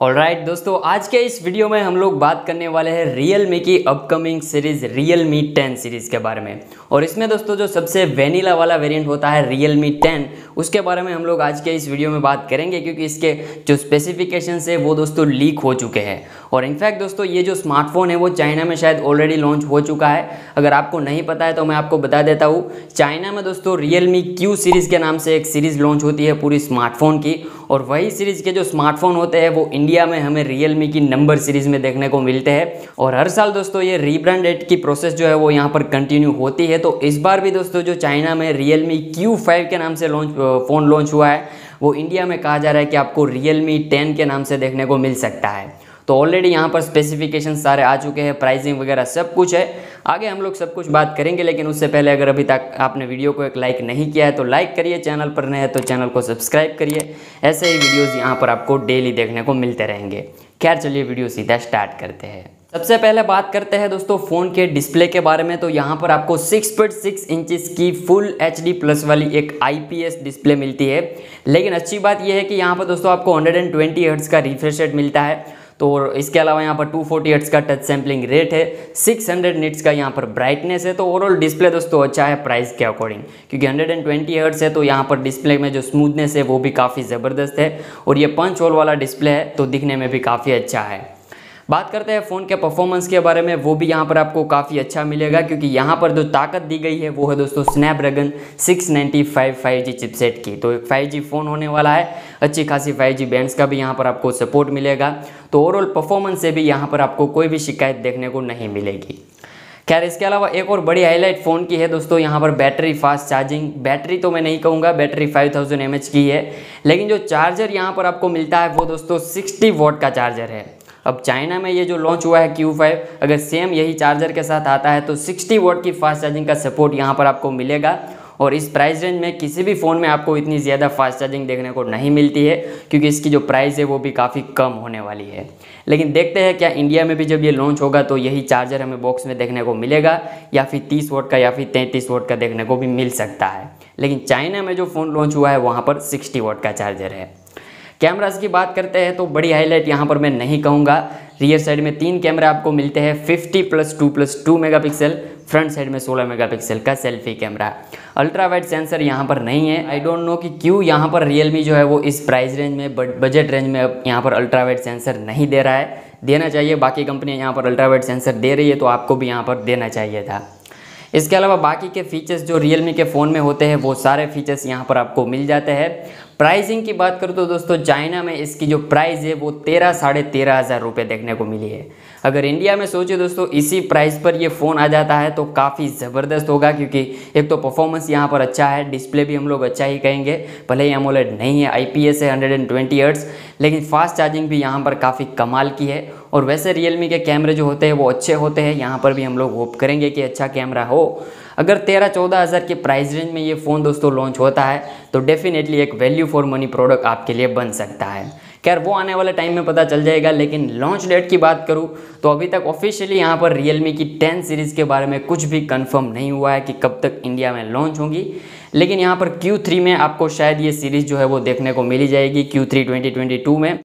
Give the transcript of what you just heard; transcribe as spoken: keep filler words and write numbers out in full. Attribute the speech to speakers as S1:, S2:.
S1: Alright right, दोस्तों आज के इस वीडियो में हम लोग बात करने वाले हैं Realme की upcoming series Realme ten series के बारे में। और इसमें दोस्तों जो सबसे वेनिला वाला वेरिएंट होता है Realme टेन, उसके बारे में हम लोग आज के इस वीडियो में बात करेंगे, क्योंकि इसके जो स्पेसिफिकेशंस है वो दोस्तों लीक हो चुके हैं। और इनफैक्ट दोस्तों ये जो स्मार्टफोन है वो चाइना में शायद ऑलरेडी लॉन्च हो चुका है। अगर आपको नहीं पता है तो मैं आपको बता देता हूँ, चाइना में दोस्तों Realme क्यू सीरीज़ के नाम से एक सीरीज़ लॉन्च होती है पूरी स्मार्टफोन की, और वही सीरीज़ के जो स्मार्टफोन होते हैं वो इंडिया में हमें Realme की नंबर सीरीज़ में देखने को मिलते हैं। और हर साल दोस्तों ये रीब्रांडेड की प्रोसेस जो है वो यहाँ पर कंटिन्यू होती है। तो इस बार भी दोस्तों जो चाइना में Realme क्यू फाइव के नाम से लॉन्च फ़ोन लॉन्च हुआ है, वो इंडिया में कहा जा रहा है कि आपको Realme टेन के नाम से देखने को मिल सकता है। तो ऑलरेडी यहाँ पर स्पेसिफिकेशन सारे आ चुके हैं, प्राइसिंग वगैरह सब कुछ है। आगे हम लोग सब कुछ बात करेंगे, लेकिन उससे पहले अगर अभी तक आपने वीडियो को एक लाइक नहीं किया है तो लाइक करिए, चैनल पर नए हैं तो चैनल को सब्सक्राइब करिए। ऐसे ही वीडियोज़ यहाँ पर आपको डेली देखने को मिलते रहेंगे। खैर चलिए वीडियो सीधा स्टार्ट करते हैं। सबसे पहले बात करते हैं दोस्तों फ़ोन के डिस्प्ले के बारे में। तो यहाँ पर आपको सिक्स पॉइंट सिक्स इंचेस की फुल एच डी प्लस वाली एक आई पी एस डिस्प्ले मिलती है। लेकिन अच्छी बात यह है कि यहाँ पर दोस्तों आपको वन ट्वेंटी हर्ट्ज़ का रिफ्रेश रेट मिलता है। तो इसके अलावा यहाँ पर टू फोर्टी हर्ट्ज़ का टच सैम्पलिंग रेट है, सिक्स हंड्रेड निट्स का यहाँ पर ब्राइटनेस है। तो ओवरऑल डिस्प्ले दोस्तों अच्छा है प्राइस के अकॉर्डिंग, क्योंकि वन ट्वेंटी हर्ट्ज़ है तो यहाँ पर डिस्प्ले में जो स्मूथनेस है वो भी काफ़ी ज़बरदस्त है। और ये पंच होल वाला डिस्प्ले है तो दिखने में भी काफ़ी अच्छा है। बात करते हैं फ़ोन के परफॉर्मेंस के बारे में, वो भी यहाँ पर आपको काफ़ी अच्छा मिलेगा, क्योंकि यहाँ पर जो ताकत दी गई है वो है दोस्तों Snapdragon six ninety five five G chipset की। तो एक फाइव जी फ़ोन होने वाला है, अच्छी खासी फाइव जी बैंड्स का भी यहाँ पर आपको सपोर्ट मिलेगा। तो ओवरऑल परफॉर्मेंस से भी यहाँ पर आपको कोई भी शिकायत देखने को नहीं मिलेगी। खैर इसके अलावा एक और बड़ी हाईलाइट फ़ोन की है दोस्तों, यहाँ पर बैटरी फास्ट चार्जिंग। बैटरी तो मैं नहीं कहूँगा, battery five thousand M H की है, लेकिन जो चार्जर यहाँ पर आपको मिलता है वो दोस्तों सिक्सटी वॉट का चार्जर है। अब चाइना में ये जो लॉन्च हुआ है क्यू फाइव, अगर सेम यही चार्जर के साथ आता है तो सिक्सटी वॉट की फास्ट चार्जिंग का सपोर्ट यहाँ पर आपको मिलेगा। और इस प्राइस रेंज में किसी भी फ़ोन में आपको इतनी ज़्यादा फास्ट चार्जिंग देखने को नहीं मिलती है, क्योंकि इसकी जो प्राइस है वो भी काफ़ी कम होने वाली है। लेकिन देखते हैं क्या इंडिया में भी जब ये लॉन्च होगा तो यही चार्जर हमें बॉक्स में देखने को मिलेगा, या फिर तीस वोट का या फिर तैंतीस वोट का देखने को भी मिल सकता है। लेकिन चाइना में जो फ़ोन लॉन्च हुआ है वहाँ पर सिक्सटी वोट का चार्जर है। कैमरास की बात करते हैं तो बड़ी हाईलाइट यहाँ पर मैं नहीं कहूँगा। रियर साइड में तीन कैमरा आपको मिलते हैं, fifty plus two plus two megapixel. Front side में सोलह मेगापिक्सल का selfie camera. Ultra wide sensor यहाँ पर नहीं है। आई डोंट नो कि क्यों यहाँ पर Realme जो है वो इस प्राइस रेंज में, बजट रेंज में अब यहाँ पर अल्ट्रा वाइड सेंसर नहीं दे रहा है। देना चाहिए, बाकी कंपनियाँ यहाँ पर अल्ट्रा वाइड सेंसर दे रही है तो आपको भी यहाँ पर देना चाहिए था। इसके अलावा बाकी के फीचर्स जो Realme के फ़ोन में होते हैं वो सारे फीचर्स यहाँ पर आपको मिल जाते हैं। प्राइसिंग की बात करूँ तो दोस्तों चाइना में इसकी जो प्राइस है वो तेरह साढ़े तेरह हज़ार रुपये देखने को मिली है। अगर इंडिया में सोचे दोस्तों इसी प्राइस पर ये फ़ोन आ जाता है तो काफ़ी ज़बरदस्त होगा, क्योंकि एक तो परफॉर्मेंस यहाँ पर अच्छा है, डिस्प्ले भी हम लोग अच्छा ही कहेंगे, भले ही एमोलेड नहीं है, आई पी एस है वन ट्वेंटी हर्ट्ज़, लेकिन फास्ट चार्जिंग भी यहाँ पर काफ़ी कमाल की है। और वैसे Realme के कैमरे जो होते हैं वो अच्छे होते हैं, यहाँ पर भी हम लोग होप करेंगे कि अच्छा कैमरा हो। अगर तेरह चौदह हज़ार के प्राइस रेंज में ये फ़ोन दोस्तों लॉन्च होता है तो डेफिनेटली एक वैल्यू फॉर मनी प्रोडक्ट आपके लिए बन सकता है। खैर वो आने वाले टाइम में पता चल जाएगा। लेकिन लॉन्च डेट की बात करूँ तो अभी तक ऑफिशियली यहाँ पर Realme की टेन सीरीज़ के बारे में कुछ भी कंफर्म नहीं हुआ है कि कब तक इंडिया में लॉन्च होंगी। लेकिन यहाँ पर क्यू थ्री में आपको शायद ये सीरीज़ जो है वो देखने को मिली जाएगी, Q three twenty twenty two में।